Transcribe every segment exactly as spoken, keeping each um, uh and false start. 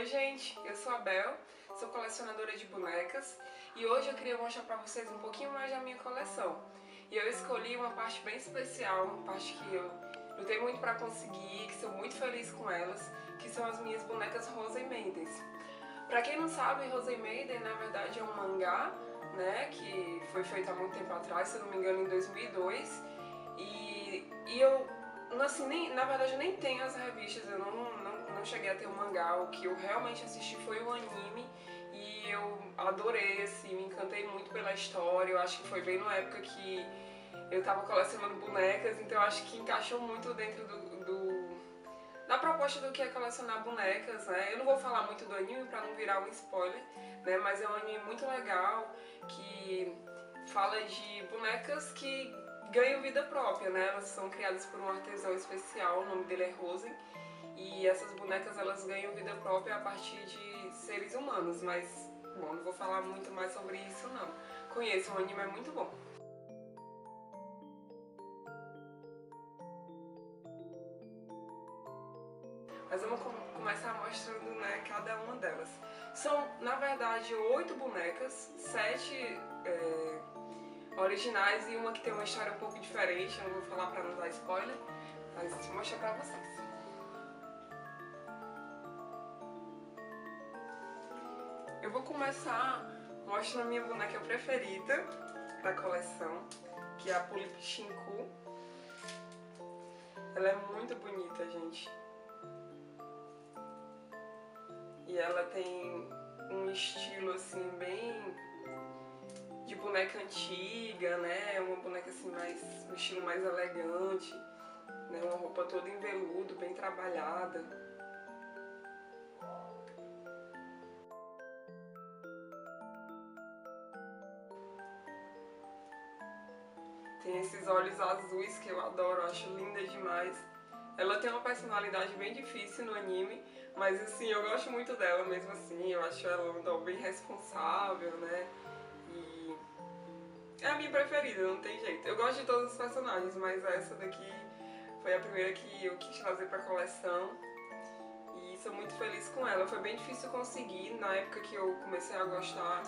Oi gente, eu sou a Bel, sou colecionadora de bonecas e hoje eu queria mostrar pra vocês um pouquinho mais da minha coleção. E eu escolhi uma parte bem especial, uma parte que eu lutei muito pra conseguir, que sou muito feliz com elas, que são as minhas bonecas Rosa Maidens. Pra quem não sabe, Rosa Maiden na verdade é um mangá, né, que foi feito há muito tempo atrás, se eu não me engano em dois mil e dois, e, e eu, assim, nem, na verdade eu nem tenho as revistas, eu não, não, não cheguei a ter um mangá, o que eu realmente assisti foi o anime e eu adorei, assim, me encantei muito pela história. Eu acho que foi bem na época que eu tava colecionando bonecas, então eu acho que encaixou muito dentro do, do da proposta do que é colecionar bonecas, né? Eu não vou falar muito do anime pra não virar um spoiler, né? Mas é um anime muito legal que fala de bonecas que ganham vida própria, né? Elas são criadas por um artesão especial, o nome dele é Rosen, e essas bonecas elas ganham vida própria a partir de seres humanos, mas, bom, não vou falar muito mais sobre isso não. Conheço, o anime é muito bom. Mas vamos começar mostrando, né, cada uma delas. São, na verdade, oito bonecas, sete é, originais e uma que tem uma história um pouco diferente. Eu não vou falar pra não dar spoiler, mas vou mostrar pra vocês. Eu vou começar mostrando a minha boneca preferida da coleção, que é a Pulip Shinku. Ela é muito bonita, gente. E ela tem um estilo assim bem de boneca antiga, né? Uma boneca assim mais, um estilo mais elegante, né? Uma roupa toda em veludo, bem trabalhada. Tem esses olhos azuis que eu adoro, eu acho linda demais. Ela tem uma personalidade bem difícil no anime, mas assim, eu gosto muito dela mesmo assim. Eu acho ela uma doll bem responsável, né? E é a minha preferida, não tem jeito. Eu gosto de todos os personagens, mas essa daqui foi a primeira que eu quis trazer pra coleção. E sou muito feliz com ela. Foi bem difícil conseguir, na época que eu comecei a gostar,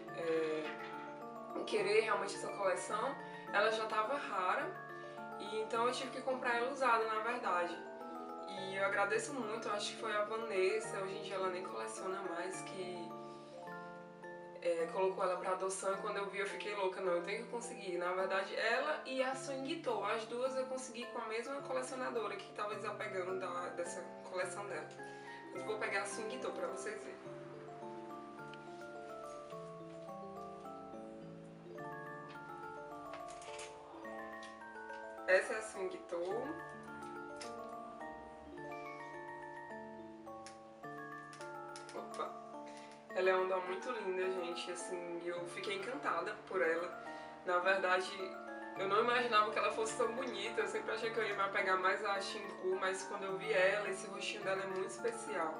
é, querer realmente essa coleção, ela já estava rara. E então eu tive que comprar ela usada, na verdade. E eu agradeço muito, eu acho que foi a Vanessa, hoje em dia ela nem coleciona mais, que é, colocou ela pra adoção, e quando eu vi eu fiquei louca, não, eu tenho que conseguir. Na verdade, ela e a Swingito, as duas eu consegui com a mesma colecionadora que estava desapegando da, dessa coleção dela. Mas vou pegar a Swingito pra vocês verem. Essa é a Swingito. Opa! Ela é uma doll muito linda, gente, assim, eu fiquei encantada por ela. Na verdade, eu não imaginava que ela fosse tão bonita, eu sempre achei que eu ia me apegar mais a Shinku, mas quando eu vi ela, esse rostinho dela é muito especial.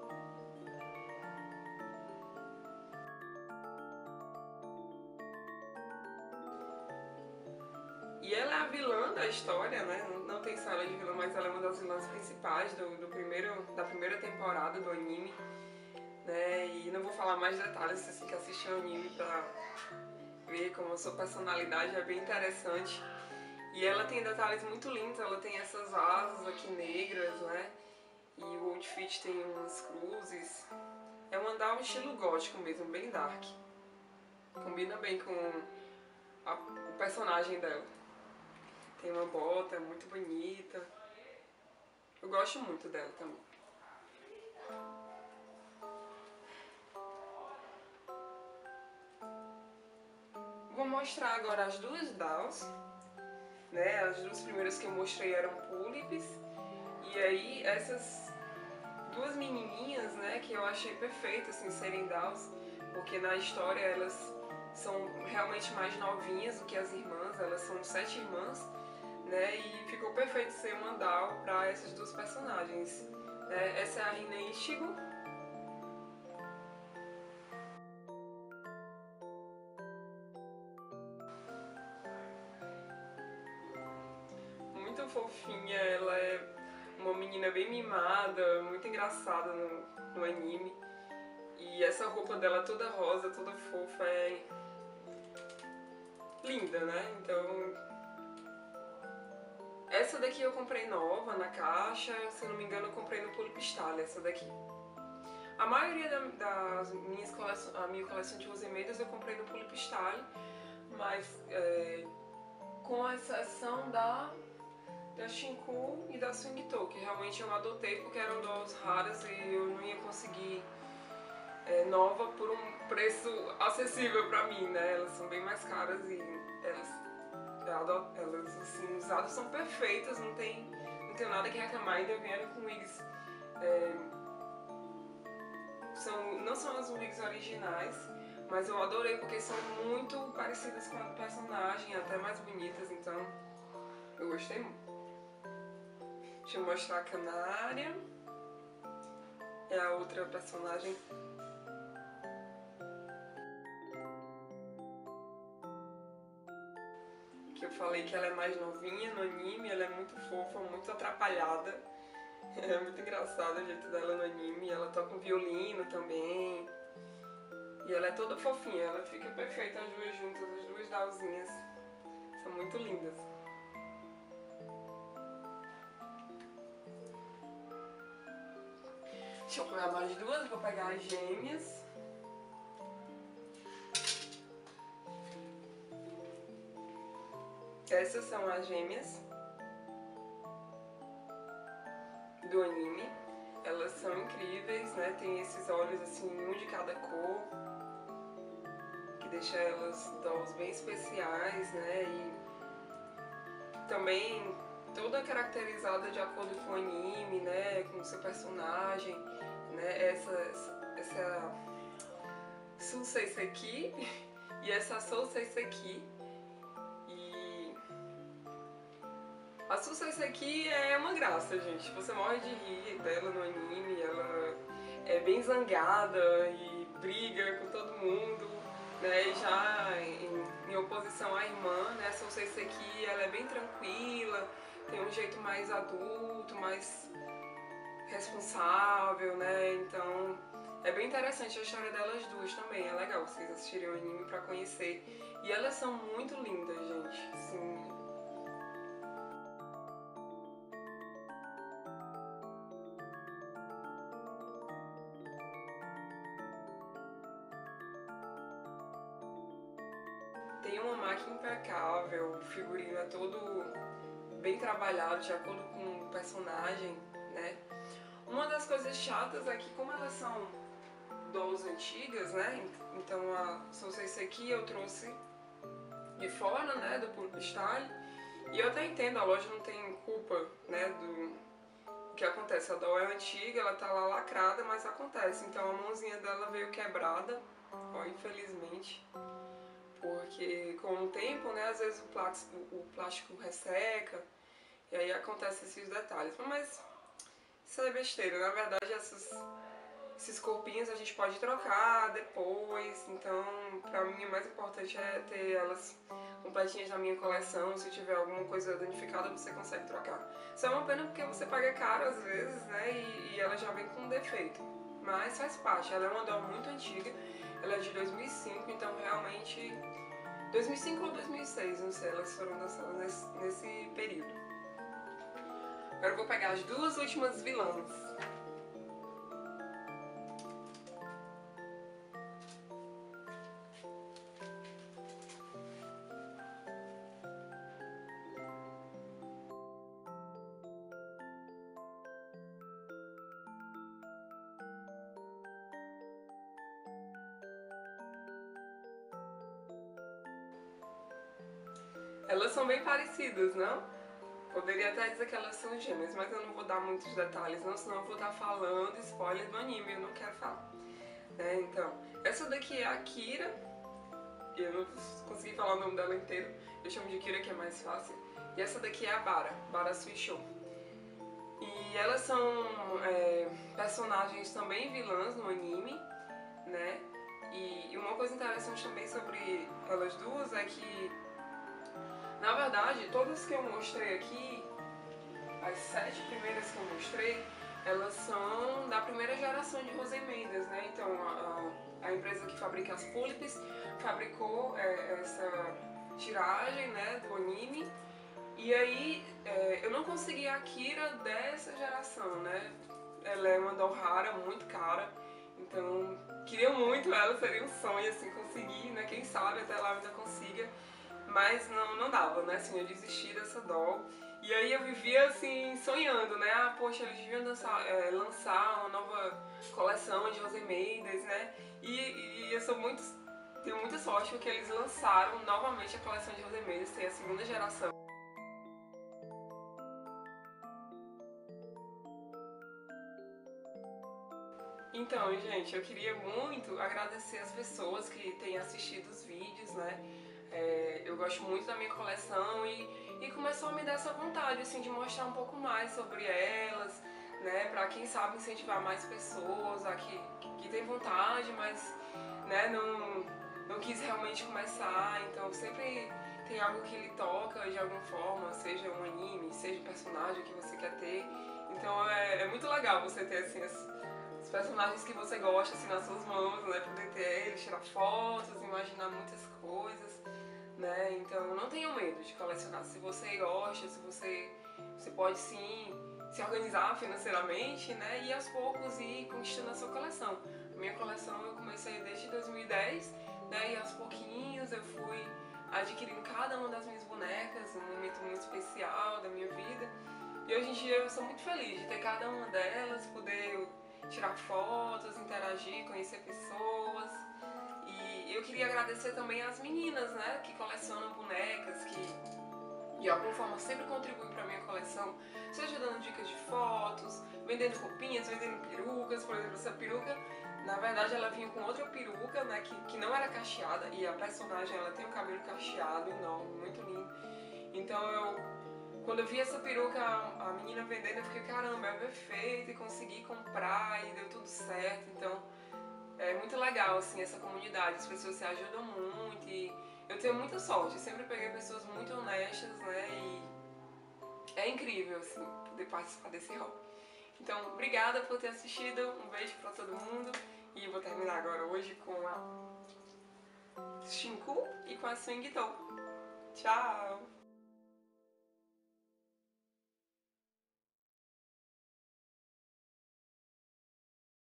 E ela é a vilã da história, né? Não tem só ela de vilã, mas ela é uma das vilãs principais do, do primeiro, da primeira temporada do anime, né? E não vou falar mais detalhes, assim, que assistir o anime pra ver como a sua personalidade é bem interessante. E ela tem detalhes muito lindos, ela tem essas asas aqui negras, né? E o outfit tem umas cruzes. É um andar um estilo gótico mesmo, bem dark. Combina bem com a, o personagem dela. Tem uma bota muito bonita. Eu gosto muito dela também. Vou mostrar agora as duas dolls, né? As duas primeiras que eu mostrei eram Pulips. E aí essas duas menininhas, né, que eu achei perfeito assim serem dolls, porque na história elas são realmente mais novinhas do que as irmãs, elas são sete irmãs, né, e ficou perfeito ser uma doll para essas duas personagens. É, essa é a Rina Ichigo. Muito fofinha, ela é uma menina bem mimada, muito engraçada no, no anime. E essa roupa dela toda rosa, toda fofa, é linda, né? Então, essa daqui eu comprei nova na caixa, se eu não me engano eu comprei no Pulo Pistalha, essa daqui. A maioria das minhas coleções, a minha coleção de Rosemeiras eu comprei no Pulo Pistalha, mas é, com a exceção da, da Shinku e da Swingto, que realmente eu adotei porque eram dolls raras e eu não ia conseguir é, nova por um preço acessível pra mim, né? Elas são bem mais caras e elas, elas assim, usadas são perfeitas, não tem, não tenho nada que reclamar, ainda vieram com wigs. É, são, não são as wigs originais, mas eu adorei porque são muito parecidas com a do personagem, até mais bonitas, então eu gostei muito. Deixa eu mostrar a Canária, é a outra personagem. Que eu falei que ela é mais novinha no anime, ela é muito fofa, muito atrapalhada. É muito engraçado o jeito dela no anime, ela toca um violino também. E ela é toda fofinha, ela fica perfeita as duas juntas, as duas dollzinhas. São muito lindas. Deixa eu pegar mais duas, vou pegar as gêmeas. Essas são as gêmeas do anime. Elas são incríveis, né? Tem esses olhos assim, um de cada cor, que deixa elas dolls bem especiais, né? E também toda caracterizada de acordo com o anime, né? Com o seu personagem, né? Essa, essa é a Sou Seiseki e essa Sou Seiseki. A Sou Seiseki é uma graça, gente. Você morre de rir dela no anime, ela é bem zangada e briga com todo mundo, né? Já em, em oposição à irmã, né? A Sou Seiseki, ela é bem tranquila, tem um jeito mais adulto, mais responsável, né? Então é bem interessante a história delas duas também. É legal vocês assistirem o anime pra conhecer. E elas são muito lindas, gente. Assim, tem uma máquina impecável, o figurino é todo bem trabalhado, de acordo com o personagem, né? Uma das coisas chatas é que, como elas são dolls antigas, né? Então a Sou Seiseki eu trouxe de fora, né? Do Pulo Pistalha. E eu até entendo, a loja não tem culpa, né? Do que acontece. A doll é antiga, ela tá lá lacrada, mas acontece. Então a mãozinha dela veio quebrada, ó, infelizmente. Porque com o tempo, né, às vezes o plástico, o plástico resseca e aí acontecem esses detalhes. Mas isso é besteira, na verdade essas, esses corpinhos a gente pode trocar depois, então pra mim o mais importante é ter elas completinhas na minha coleção. Se tiver alguma coisa danificada você consegue trocar. Isso é uma pena porque você paga caro às vezes, né, e, e ela já vem com defeito. Mas faz parte, ela é uma doll muito antiga, ela é de dois mil e cinco, então realmente dois mil e cinco ou dois mil e seis, não sei, elas foram lançadas nesse, nesse período. Agora eu vou pegar as duas últimas vilãs. Elas são bem parecidas, não? Poderia até dizer que elas são gêmeas, mas eu não vou dar muitos detalhes, não, senão eu vou estar falando spoiler do anime, eu não quero falar. É, então, essa daqui é a Kira, eu não consegui falar o nome dela inteiro, eu chamo de Kira que é mais fácil. E essa daqui é a Bara, Bara Suishou. E elas são é, personagens também vilãs no anime, né? E uma coisa interessante também sobre elas duas é que, na verdade, todas que eu mostrei aqui, as sete primeiras que eu mostrei, elas são da primeira geração de rosemendas, né? Então a, a empresa que fabrica as púlipes fabricou é, essa tiragem, né, do anime. E aí é, eu não consegui a Akira dessa geração, né? Ela é uma doll rara, muito cara. Então queria muito ela, seria um sonho assim conseguir, né? Quem sabe até lá eu ainda consiga. Mas não, não dava, né? Assim, eu desisti dessa doll. E aí eu vivia assim, sonhando, né? Ah, poxa, eles deviam dançar, é, lançar uma nova coleção de rosemendas, né? E, e eu sou muito, tenho muita sorte porque eles lançaram novamente a coleção de rosemendas, tem a segunda geração. Então, gente, eu queria muito agradecer as pessoas que têm assistido os vídeos, né? É, eu gosto muito da minha coleção e, e começou a me dar essa vontade, assim, de mostrar um pouco mais sobre elas, né? Pra quem sabe incentivar mais pessoas a que, que tem vontade, mas, né, não, não quis realmente começar. Então, sempre tem algo que lhe toca de alguma forma, seja um anime, seja um personagem que você quer ter. Então, é, é muito legal você ter, assim, as, os personagens que você gosta assim nas suas mãos, né? Poder ter eles, tirar fotos, imaginar muitas coisas, né? Então não tenham medo de colecionar. Se você gosta, se você, você pode sim se organizar financeiramente, né? E aos poucos ir conquistando a sua coleção. A minha coleção eu comecei desde dois mil e dez, né? E aos pouquinhos eu fui adquirindo cada uma das minhas bonecas, um momento muito especial da minha vida. E hoje em dia eu sou muito feliz de ter cada uma delas, poder tirar fotos, interagir, conhecer pessoas. E eu queria agradecer também às meninas, né, que colecionam bonecas, que de alguma forma sempre contribuem para a minha coleção, seja dando dicas de fotos, vendendo roupinhas, vendendo perucas. Por exemplo, essa peruca, na verdade ela vinha com outra peruca, né, que, que não era cacheada, e a personagem ela tem um cabelo cacheado enorme, muito lindo. Então eu quando eu vi essa peruca, a menina vendendo, eu fiquei, caramba, é perfeito, e consegui comprar e deu tudo certo. Então é muito legal assim essa comunidade, as pessoas se ajudam muito e eu tenho muita sorte, eu sempre peguei pessoas muito honestas, né? E é incrível assim poder participar desse hobby. Então, obrigada por ter assistido, um beijo pra todo mundo e vou terminar agora hoje com a Shinku e com a Swing Doll. Tchau!